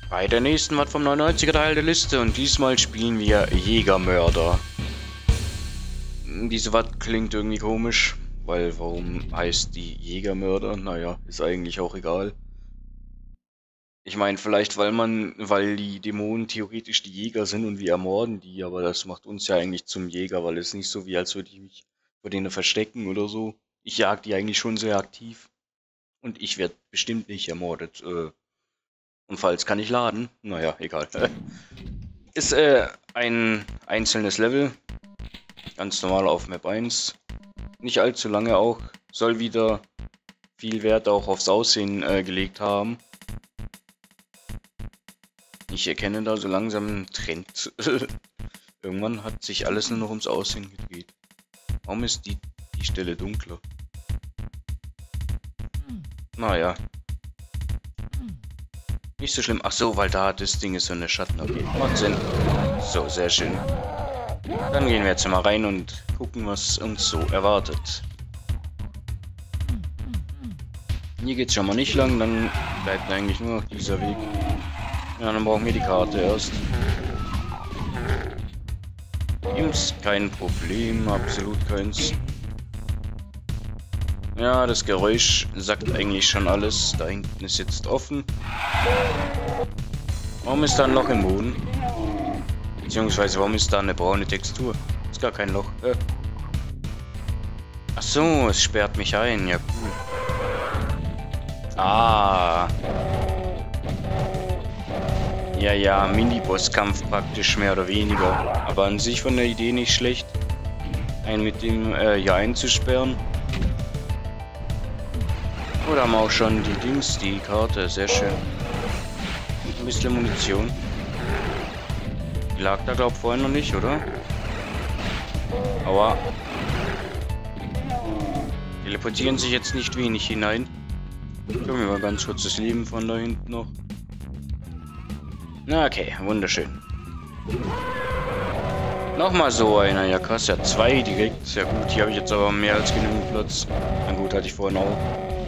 Bei der nächsten was vom 99er Teil der Liste und diesmal spielen wir Jägermörder. Diese Watt klingt irgendwie komisch, weil warum heißt die Jägermörder? Naja, ist eigentlich auch egal. Ich meine, vielleicht weil die Dämonen theoretisch die Jäger sind und wir ermorden die, aber das macht uns ja eigentlich zum Jäger, weil es nicht so wie, als würde ich mich vor denen verstecken oder so. Ich jag die eigentlich schon sehr aktiv. Und ich werde bestimmt nicht ermordet. Und falls kann ich laden. Naja, egal. Ist ein einzelnes Level. Ganz normal auf Map 1. Nicht allzu lange auch. Soll wieder viel Wert auch aufs Aussehen gelegt haben. Ich erkenne da so langsam einen Trend. Irgendwann hat sich alles nur noch ums Aussehen gedreht. Warum ist die Stelle dunkler? Naja. Nicht so schlimm. Ach so, weil da das Ding ist so eine Schatten. Okay, macht Sinn. So, sehr schön. Dann gehen wir jetzt mal rein und gucken, was uns so erwartet. Hier geht's schon mal nicht lang, dann bleibt eigentlich nur noch dieser Weg. Ja, dann brauchen wir die Karte erst. Ist kein Problem, absolut keins. Ja, das Geräusch sagt eigentlich schon alles. Da hinten ist jetzt offen. Warum ist da ein Loch im Boden? Beziehungsweise, warum ist da eine braune Textur? Ist gar kein Loch. Ach so, es sperrt mich ein. Ja, cool. Ah. Ja, Mini-Bosskampf praktisch, mehr oder weniger. Aber an sich von der Idee nicht schlecht. Einen mit dem hier einzusperren. Oder haben wir auch schon die Karte, sehr schön. Und ein bisschen Munition. Die lag da, glaub ich, vorhin noch nicht, oder? Aua. Teleportieren sich jetzt nicht wenig hinein. Gucken wir mal ganz kurz das Leben von da hinten noch. Na, okay, wunderschön. Nochmal so einer, ja krass, ja 2 direkt, sehr gut. Hier habe ich jetzt aber mehr als genügend Platz. Na gut, hatte ich vorhin auch.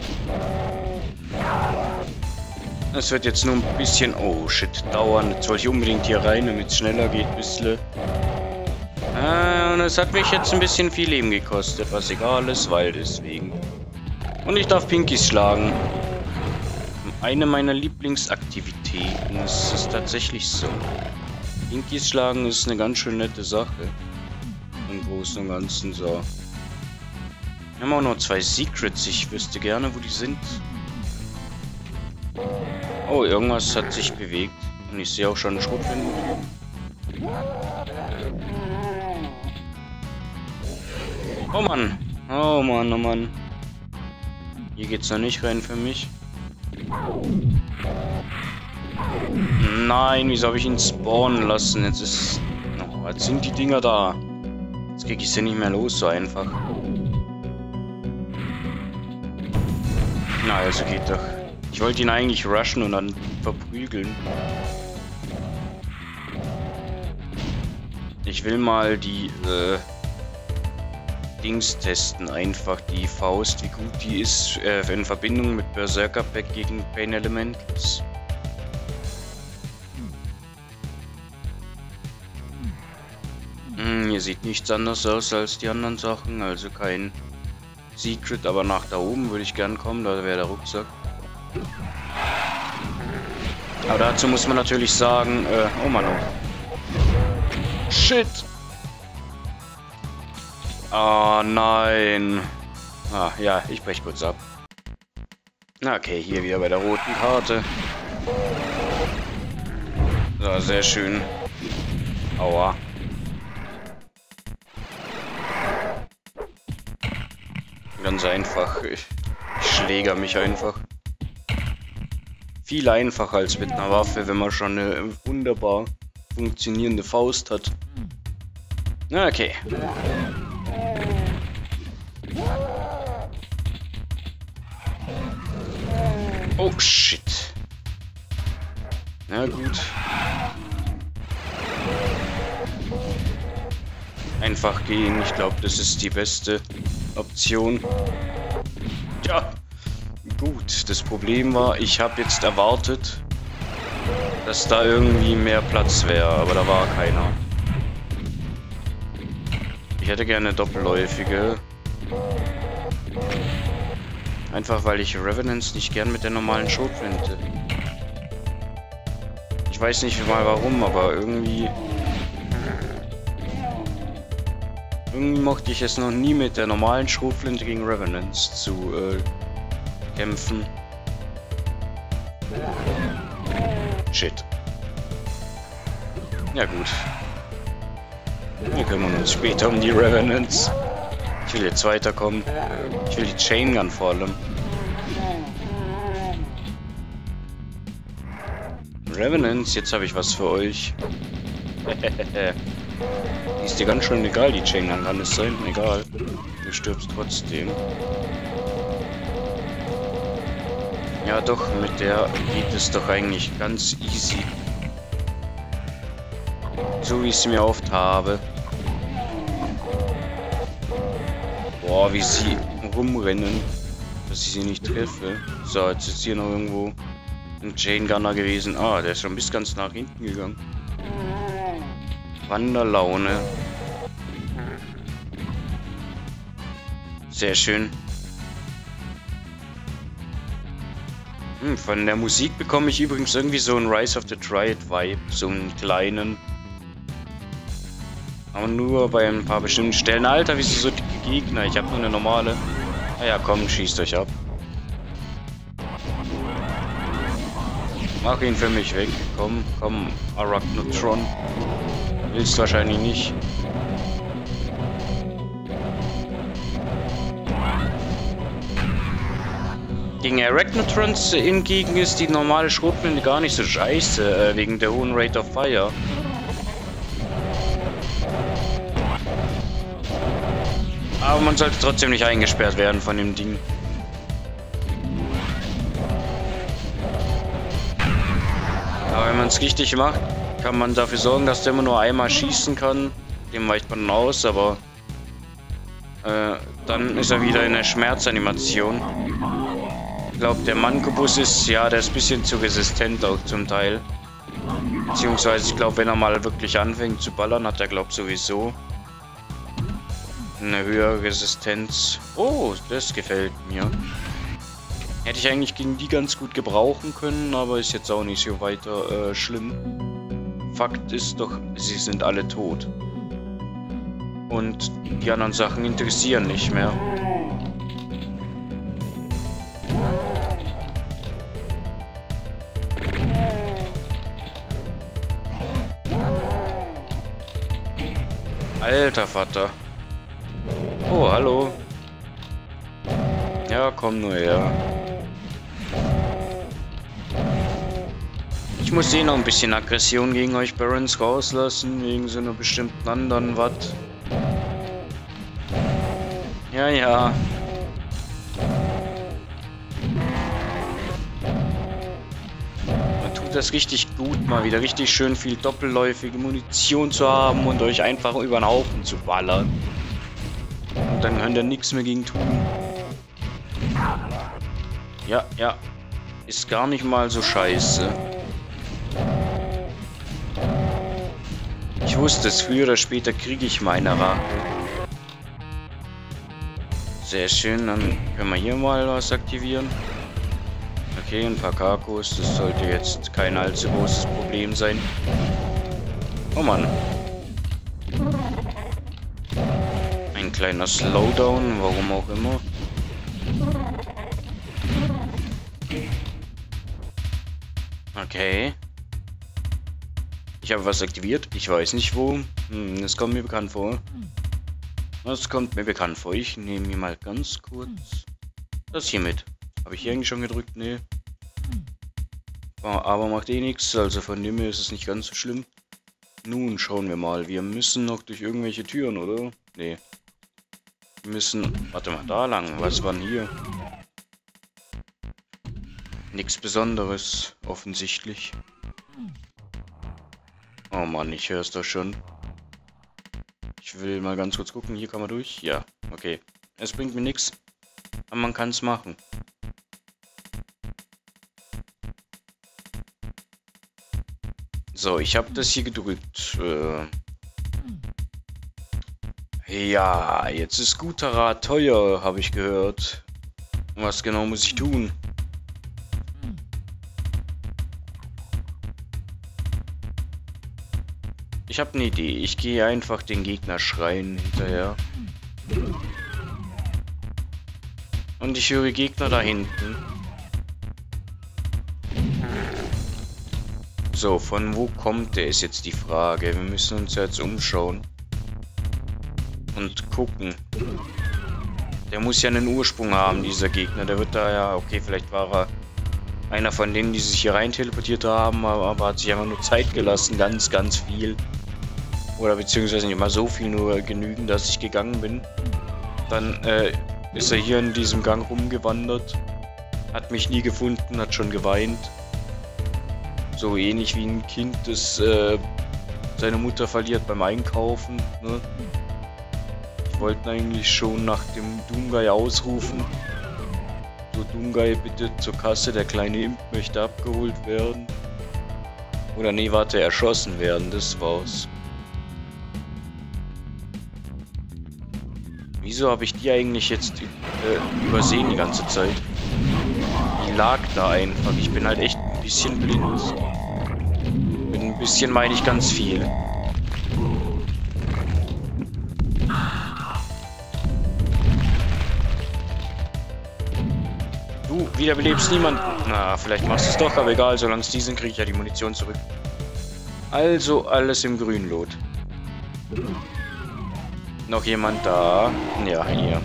Das wird jetzt nur ein bisschen, oh shit, dauern. Jetzt wollte ich unbedingt hier rein, damit es schneller geht, ein bisschen. Und es hat mich jetzt ein bisschen viel Leben gekostet, was egal ist, weil deswegen. Und ich darf Pinkies schlagen. Eine meiner Lieblingsaktivitäten. Es ist tatsächlich so. Pinkies schlagen ist eine ganz schön nette Sache. Im Großen und Ganzen so. Wir haben auch noch 2 Secrets. Ich wüsste gerne, wo die sind. Oh, irgendwas hat sich bewegt. Und ich sehe auch schon einen Schrotflinten. Oh Mann. Oh Mann, oh Mann. Hier geht's noch nicht rein für mich. Nein, wieso habe ich ihn spawnen lassen? Jetzt ist... Oh, jetzt sind die Dinger da. Jetzt krieg ich sie nicht mehr los, so einfach. Na, also geht doch. Ich wollte ihn eigentlich rushen und dann verprügeln. Ich will mal die Dings testen, einfach die Faust, wie gut die ist in Verbindung mit Berserker Pack gegen Pain Elementals. Hier sieht nichts anders aus als die anderen Sachen, also kein Secret, aber nach da oben würde ich gern kommen, da wäre der Rucksack. Aber dazu muss man natürlich sagen, oh Mann, oh. Shit! Oh nein. Ah, ja, ich brech kurz ab. Okay, hier wieder bei der roten Karte. So, sehr schön. Aua. Ganz einfach. Ich schläger mich einfach. Viel einfacher als mit einer Waffe, wenn man schon eine wunderbar funktionierende Faust hat. Okay. Oh shit. Na gut. Einfach gehen, ich glaube, das ist die beste Option. Ja, gut. Das Problem war, ich habe jetzt erwartet, dass da irgendwie mehr Platz wäre, aber da war keiner. Ich hätte gerne doppelläufige. Einfach weil ich Revenants nicht gern mit der normalen Schrotflinte. Ich weiß nicht mal warum, aber irgendwie mochte ich es noch nie mit der normalen Schrotflinte gegen Revenants zu kämpfen. Shit. Ja gut. Wir kümmern uns später um die Revenants. Ich will jetzt weiterkommen. Ich will die Chain Gun vor allem. Revenants, jetzt habe ich was für euch. Die ist dir ganz schön egal, die Chain Gun, kann es sein? Egal. Du stirbst trotzdem. Ja doch, mit der geht es doch eigentlich ganz easy. So wie ich es mir oft habe. Boah, wie sie rumrennen, dass ich sie nicht treffe. So, jetzt ist hier noch irgendwo ein Chain Gunner gewesen. Ah, der ist schon bis ganz nach hinten gegangen. Wanderlaune. Sehr schön. Von der Musik bekomme ich übrigens irgendwie so einen Rise of the Triad Vibe. So einen kleinen. Aber nur bei ein paar bestimmten Stellen. Alter, wieso so dicke Gegner? Ich habe nur eine normale. Naja, komm, schießt euch ab. Mach ihn für mich weg. Komm, komm, Arachnotron. Willst wahrscheinlich nicht. Gegen Arachnotrons hingegen ist die normale Schrotflinte gar nicht so scheiße, wegen der hohen Rate of Fire. Aber man sollte trotzdem nicht eingesperrt werden von dem Ding. Aber wenn man es richtig macht, kann man dafür sorgen, dass der immer nur einmal schießen kann. Dem weicht man aus, aber dann ist er wieder in der Schmerzanimation. Ich glaube, der Mancubus ist, ja, der ist ein bisschen zu resistent auch zum Teil. Beziehungsweise, ich glaube, wenn er mal wirklich anfängt zu ballern, hat er, glaube ich, sowieso eine höhere Resistenz. Oh, das gefällt mir. Hätte ich eigentlich gegen die ganz gut gebrauchen können, aber ist jetzt auch nicht so weiter schlimm. Fakt ist doch, sie sind alle tot. Und die anderen Sachen interessieren nicht mehr. Alter Vater. Oh, hallo. Ja, komm nur her. Ich muss eh noch ein bisschen Aggression gegen euch Barons rauslassen, wegen so einer bestimmten anderen Watt. Ja, ja. Man tut das richtig gut, mal wieder richtig schön viel doppelläufige Munition zu haben und euch einfach über den Haufen zu ballern. Und dann könnt ihr nichts mehr gegen tun. Ja, ja. Ist gar nicht mal so scheiße. Ich wusste es, früher oder später kriege ich meine Rache. Sehr schön, dann können wir hier mal was aktivieren. Okay, ein paar Kakos, das sollte jetzt kein allzu großes Problem sein. Oh Mann. Ein kleiner Slowdown, warum auch immer. Okay. Ich habe was aktiviert, ich weiß nicht wo. Das kommt mir bekannt vor. Das kommt mir bekannt vor. Ich nehme mir mal ganz kurz das hier mit. Habe ich hier eigentlich schon gedrückt? Nee. Aber macht eh nichts, also von dem her ist es nicht ganz so schlimm. Nun schauen wir mal. Wir müssen noch durch irgendwelche Türen, oder? Nee. Wir müssen... Warte mal, da lang. Was war denn hier? Nichts Besonderes, offensichtlich. Oh Mann, ich höre es doch schon. Ich will mal ganz kurz gucken. Hier kann man durch. Ja, okay. Es bringt mir nichts. Aber man kann es machen. So, ich habe das hier gedrückt. Ja, jetzt ist guter Rat teuer, habe ich gehört. Was genau muss ich tun? Ich habe eine Idee. Ich gehe einfach den Gegner schreien hinterher. Und ich höre Gegner da hinten. So, von wo kommt der, ist jetzt die Frage. Wir müssen uns jetzt umschauen. Und gucken. Der muss ja einen Ursprung haben, dieser Gegner. Der wird da ja... Okay, vielleicht war er einer von denen, die sich hier rein teleportiert haben, aber hat sich einfach nur Zeit gelassen. Ganz, ganz viel. Oder beziehungsweise nicht mal so viel, nur genügend, dass ich gegangen bin. Dann ist er hier in diesem Gang rumgewandert. Hat mich nie gefunden, hat schon geweint. So ähnlich wie ein Kind, das seine Mutter verliert beim Einkaufen. Ne? Ich wollte eigentlich schon nach dem Doomguy ausrufen. So, Doomguy, bitte zur Kasse, der kleine Imp möchte abgeholt werden. Oder nee, warte, erschossen werden, das war's. Wieso habe ich die eigentlich jetzt übersehen die ganze Zeit? Die lag da einfach. Ich bin halt echt ein bisschen blind. Mit ein bisschen meine ich ganz viel. Du wiederbelebst niemanden. Na, vielleicht machst du es doch, aber egal. Solange es die sind, kriege ich ja die Munition zurück. Also alles im Grünlot. Noch jemand da? Ja, hier.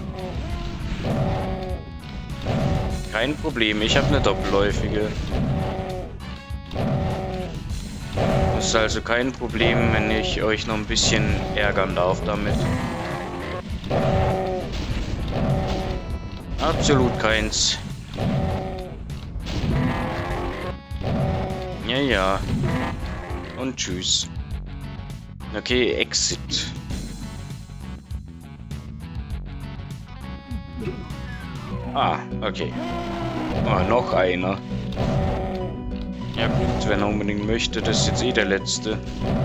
Kein Problem, ich habe eine doppelläufige. Das ist also kein Problem, wenn ich euch noch ein bisschen ärgern darf damit. Absolut keins. Ja, ja. Und tschüss. Okay, Exit. Ah, okay. Ah, noch einer. Ja gut, wenn er unbedingt möchte, das ist jetzt eh der letzte.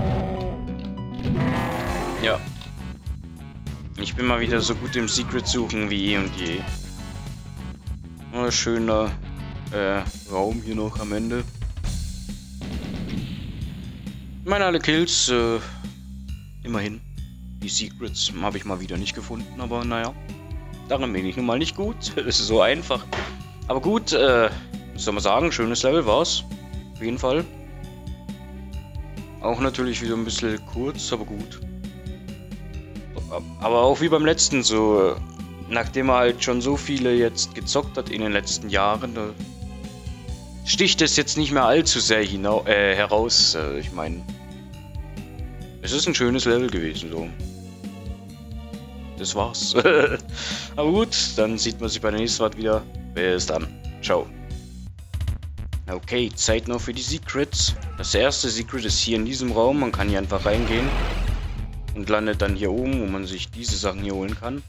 Ja. Ich bin mal wieder so gut im Secret suchen wie eh und je. Oh, schöner Raum hier noch am Ende. Ich meine, alle Kills, immerhin. Die Secrets habe ich mal wieder nicht gefunden, aber naja. Daran bin ich nun mal nicht gut. Es ist so einfach. Aber gut, was soll man sagen? Schönes Level war's. Auf jeden Fall. Auch natürlich wieder ein bisschen kurz, aber gut. Aber auch wie beim letzten so. Nachdem er halt schon so viele jetzt gezockt hat in den letzten Jahren, da sticht es jetzt nicht mehr allzu sehr heraus. Ich meine, es ist ein schönes Level gewesen, so. Das war's. Aber gut, dann sieht man sich bei der nächsten Mal wieder. Bis dann. Ciao. Okay, Zeit noch für die Secrets. Das erste Secret ist hier in diesem Raum. Man kann hier einfach reingehen. Und landet dann hier oben, wo man sich diese Sachen hier holen kann.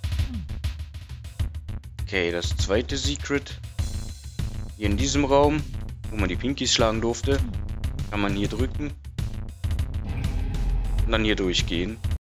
Okay, das zweite Secret. Hier in diesem Raum, wo man die Pinkies schlagen durfte. Kann man hier drücken. Und dann hier durchgehen.